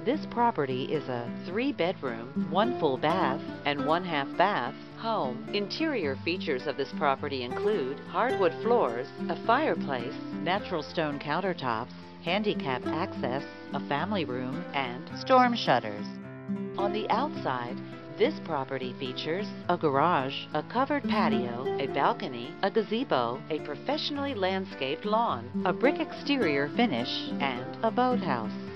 This property is a 3-bedroom, 1 full bath, and 1/2 bath home. Interior features of this property include hardwood floors, a fireplace, natural stone countertops, handicap access, a family room, and storm shutters. On the outside, this property features a garage, a covered patio, a balcony, a gazebo, a professionally landscaped lawn, a brick exterior finish, and a boathouse.